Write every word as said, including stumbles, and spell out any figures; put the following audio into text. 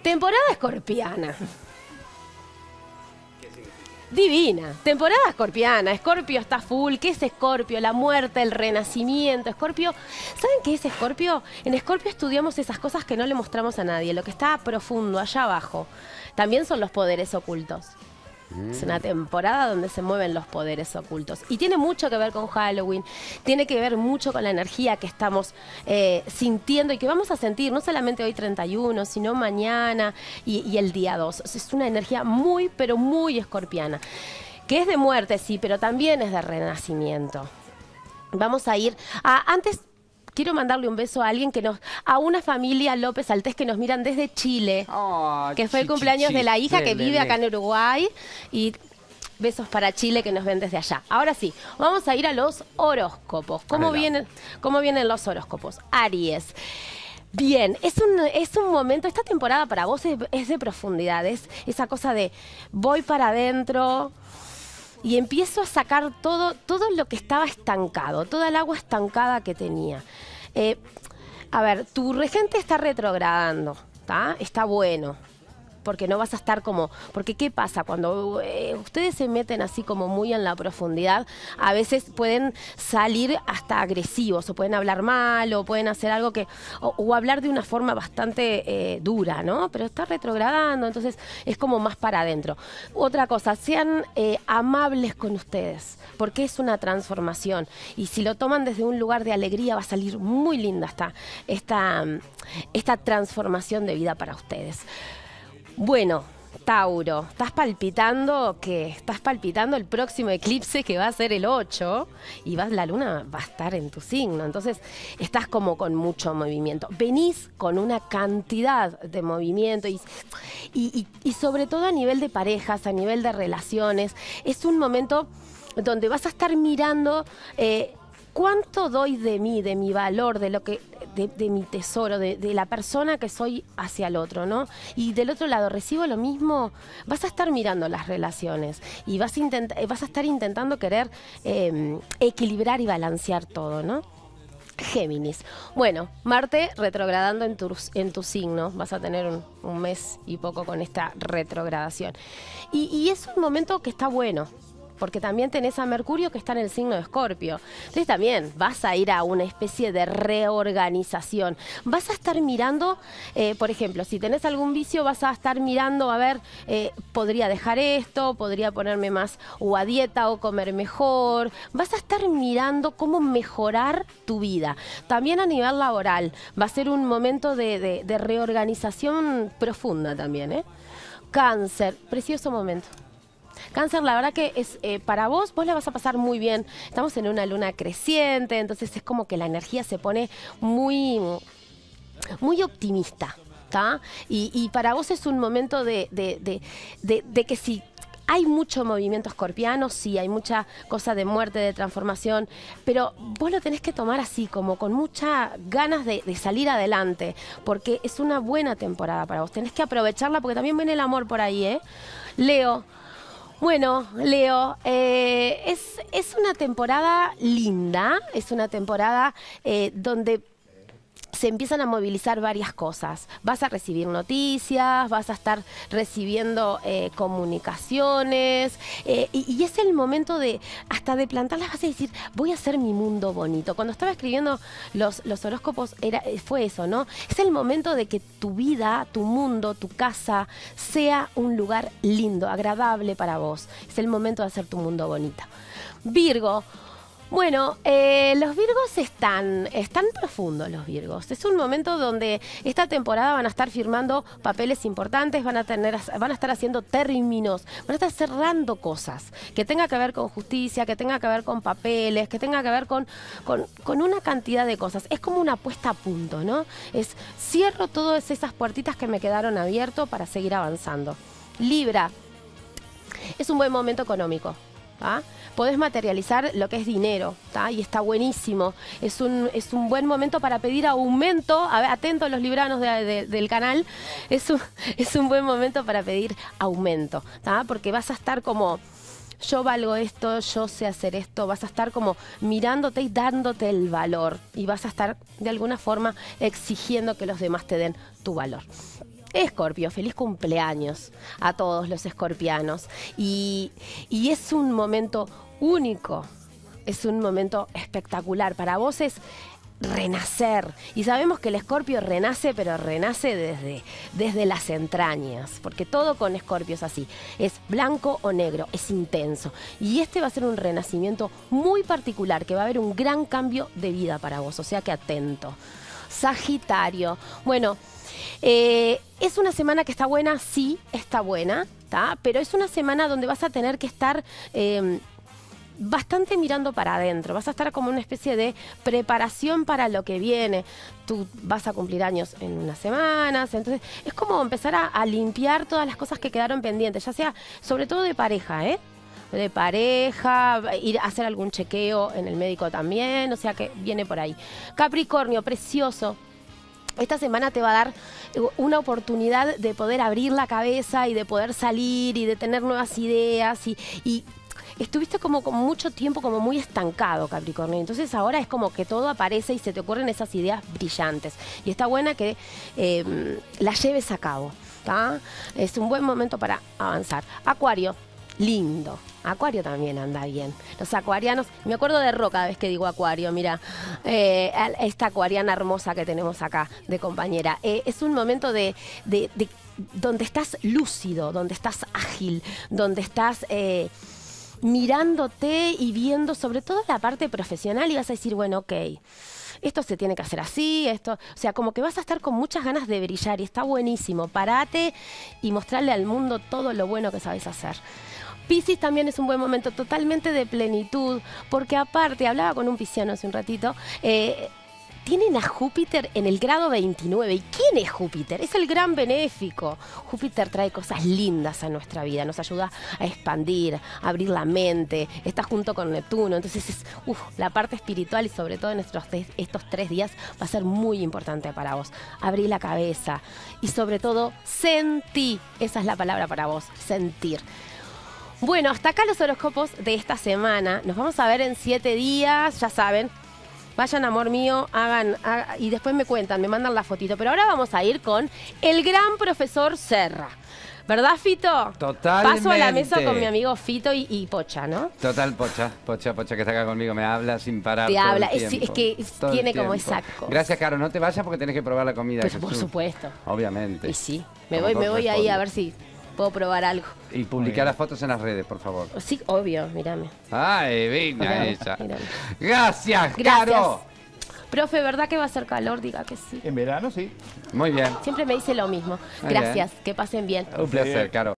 Temporada escorpiana. Divina, temporada escorpiana, Escorpio está full. ¿Qué es Escorpio? La muerte, el renacimiento. Escorpio, ¿saben qué es Escorpio? En Escorpio estudiamos esas cosas que no le mostramos a nadie, lo que está profundo, allá abajo. También son los poderes ocultos. Es una temporada donde se mueven los poderes ocultos. Y tiene mucho que ver con Halloween, tiene que ver mucho con la energía que estamos eh, sintiendo y que vamos a sentir, no solamente hoy treinta y uno, sino mañana y, y el día dos. Es una energía muy, pero muy escorpiana. Que es de muerte, sí, pero también es de renacimiento. Vamos a ir a... Antes... Quiero mandarle un beso a alguien que nos, a una familia López Altés que nos miran desde Chile, oh, que fue el cumpleaños de la hija que vive acá en Uruguay, y besos para Chile que nos ven desde allá. Ahora sí, vamos a ir a los horóscopos. ¿Cómo vienen, cómo vienen los horóscopos? Aries. Bien, es un, es un momento, esta temporada para vos es, es de profundidad, es esa cosa de voy para adentro y empiezo a sacar todo, todo lo que estaba estancado, toda el agua estancada que tenía. Eh, a ver, tu regente está retrogradando, ¿tá? Está bueno, porque no vas a estar como... Porque ¿qué pasa? Cuando eh, ustedes se meten así como muy en la profundidad, a veces pueden salir hasta agresivos, o pueden hablar mal, o pueden hacer algo que... O, o hablar de una forma bastante eh, dura, ¿no? Pero está retrogradando, entonces es como más para adentro. Otra cosa, sean eh, amables con ustedes, porque es una transformación. Y si lo toman desde un lugar de alegría, va a salir muy linda esta, esta, esta transformación de vida para ustedes. Bueno, Tauro, estás palpitando que estás palpitando el próximo eclipse que va a ser el ocho y vas, la luna va a estar en tu signo, entonces estás como con mucho movimiento. Venís con una cantidad de movimiento y, y, y, y sobre todo a nivel de parejas, a nivel de relaciones, es un momento donde vas a estar mirando... Eh, ¿Cuánto doy de mí, de mi valor, de lo que, de, de mi tesoro, de, de la persona que soy hacia el otro, ¿no? Y del otro lado, ¿recibo lo mismo? Vas a estar mirando las relaciones y vas a, intent- vas a estar intentando querer eh, equilibrar y balancear todo, ¿no? Géminis. Bueno, Marte retrogradando en tu, en tu signo. Vas a tener un, un mes y poco con esta retrogradación. Y, y es un momento que está bueno, porque también tenés a Mercurio que está en el signo de Escorpio. Entonces también vas a ir a una especie de reorganización. Vas a estar mirando, eh, por ejemplo, si tenés algún vicio, vas a estar mirando, a ver, eh, podría dejar esto, podría ponerme más o a dieta o comer mejor. Vas a estar mirando cómo mejorar tu vida. También a nivel laboral va a ser un momento de, de, de reorganización profunda también, ¿eh? Cáncer, precioso momento. Cáncer, la verdad que es eh, para vos, vos la vas a pasar muy bien. Estamos en una luna creciente, entonces es como que la energía se pone muy, muy optimista, ¿tá? Y, y para vos es un momento de, de, de, de, de que si hay mucho movimiento escorpiano, sí, hay mucha cosa de muerte, de transformación, pero vos lo tenés que tomar así, como con muchas ganas de, de salir adelante, porque es una buena temporada para vos. Tenés que aprovecharla porque también viene el amor por ahí, ¿eh? Leo. Bueno, Leo, eh, es, es una temporada linda, es una temporada eh, donde se empiezan a movilizar varias cosas. Vas a recibir noticias, vas a estar recibiendo eh, comunicaciones eh, y, y es el momento de hasta de plantarlas, vas a decir, voy a hacer mi mundo bonito. Cuando estaba escribiendo los, los horóscopos era, fue eso, ¿no? Es el momento de que tu vida, tu mundo, tu casa sea un lugar lindo, agradable para vos. Es el momento de hacer tu mundo bonito. Virgo. Bueno, eh, los Virgos están, están profundos los Virgos. Es un momento donde esta temporada van a estar firmando papeles importantes, van a tener, van a estar haciendo términos, van a estar cerrando cosas que tenga que ver con justicia, que tenga que ver con papeles, que tenga que ver con, con, con una cantidad de cosas. Es como una puesta a punto, ¿no? Es cierro todas esas puertitas que me quedaron abiertas para seguir avanzando. Libra, es un buen momento económico. ¿Ah? Podés materializar lo que es dinero, ¿tá? Y está buenísimo. Es un, es un buen momento para pedir aumento. A ver, atentos los libranos de, de, del canal. Es un, es un buen momento para pedir aumento, ¿tá? Porque vas a estar como, yo valgo esto, yo sé hacer esto. Vas a estar como mirándote y dándote el valor. Y vas a estar de alguna forma exigiendo que los demás te den tu valor. Escorpio, feliz cumpleaños a todos los escorpianos. Y, y es un momento único, es un momento espectacular. Para vos es renacer. Y sabemos que el Escorpio renace, pero renace desde, desde las entrañas, porque todo con Escorpio es así. Es blanco o negro, es intenso. Y este va a ser un renacimiento muy particular, que va a haber un gran cambio de vida para vos, o sea que atento. Sagitario. Bueno, eh, es una semana que está buena, sí, está buena, ¿tá? Pero es una semana donde vas a tener que estar Eh, bastante mirando para adentro, vas a estar como una especie de preparación para lo que viene. Tú vas a cumplir años en unas semanas, entonces es como empezar a, a limpiar todas las cosas que quedaron pendientes, ya sea sobre todo de pareja, ¿eh? de pareja, ir a hacer algún chequeo en el médico también, o sea que viene por ahí. Capricornio, precioso. Esta semana te va a dar una oportunidad de poder abrir la cabeza y de poder salir y de tener nuevas ideas y... y estuviste como con mucho tiempo como muy estancado, Capricornio. Entonces ahora es como que todo aparece y se te ocurren esas ideas brillantes. Y está buena que eh, las lleves a cabo, ¿tá? Es un buen momento para avanzar. Acuario, lindo. Acuario también anda bien. Los acuarianos, me acuerdo de Ro cada vez que digo Acuario, mira, eh, esta acuariana hermosa que tenemos acá de compañera. Eh, es un momento de, de, de donde estás lúcido, donde estás ágil, donde estás... Eh, mirándote y viendo sobre todo la parte profesional y vas a decir, bueno, ok, esto se tiene que hacer así, esto, o sea, como que vas a estar con muchas ganas de brillar y está buenísimo. Parate y mostrarle al mundo todo lo bueno que sabes hacer. Piscis también es un buen momento totalmente de plenitud, porque aparte, hablaba con un pisciano hace un ratito, eh, tienen a Júpiter en el grado veintinueve. ¿Y quién es Júpiter? Es el gran benéfico. Júpiter trae cosas lindas a nuestra vida, nos ayuda a expandir, a abrir la mente, está junto con Neptuno. Entonces, es, uf, la parte espiritual y sobre todo en estos, estos tres días va a ser muy importante para vos. Abrí la cabeza y sobre todo, sentí. Esa es la palabra para vos, sentir. Bueno, hasta acá los horóscopos de esta semana. Nos vamos a ver en siete días, ya saben. Vayan, amor mío, hagan, hagan y después me cuentan, me mandan la fotito. Pero ahora vamos a ir con el gran profesor Serra. ¿Verdad, Fito? Totalmente. Paso a la mesa con mi amigo Fito y, y Pocha, ¿no? Total, Pocha, Pocha, Pocha que está acá conmigo, me habla sin parar. Te todo habla, el es, tiempo, es que todo tiene el como tiempo. esa cosa. Gracias, Caro, no te vayas porque tenés que probar la comida. Pero Jesús. por supuesto. Obviamente. Y sí, me Como voy, me todo voy ahí responde. a ver si puedo probar algo. Y publicar las fotos en las redes, por favor. Sí, obvio, mírame. Ay, venga Mírame, ella. mírame. Gracias, Gracias. Caro. Profe, ¿verdad que va a hacer calor? Diga que sí. En verano, sí. Muy bien. Siempre me dice lo mismo. Muy Gracias, que pasen bien. Un placer, Caro.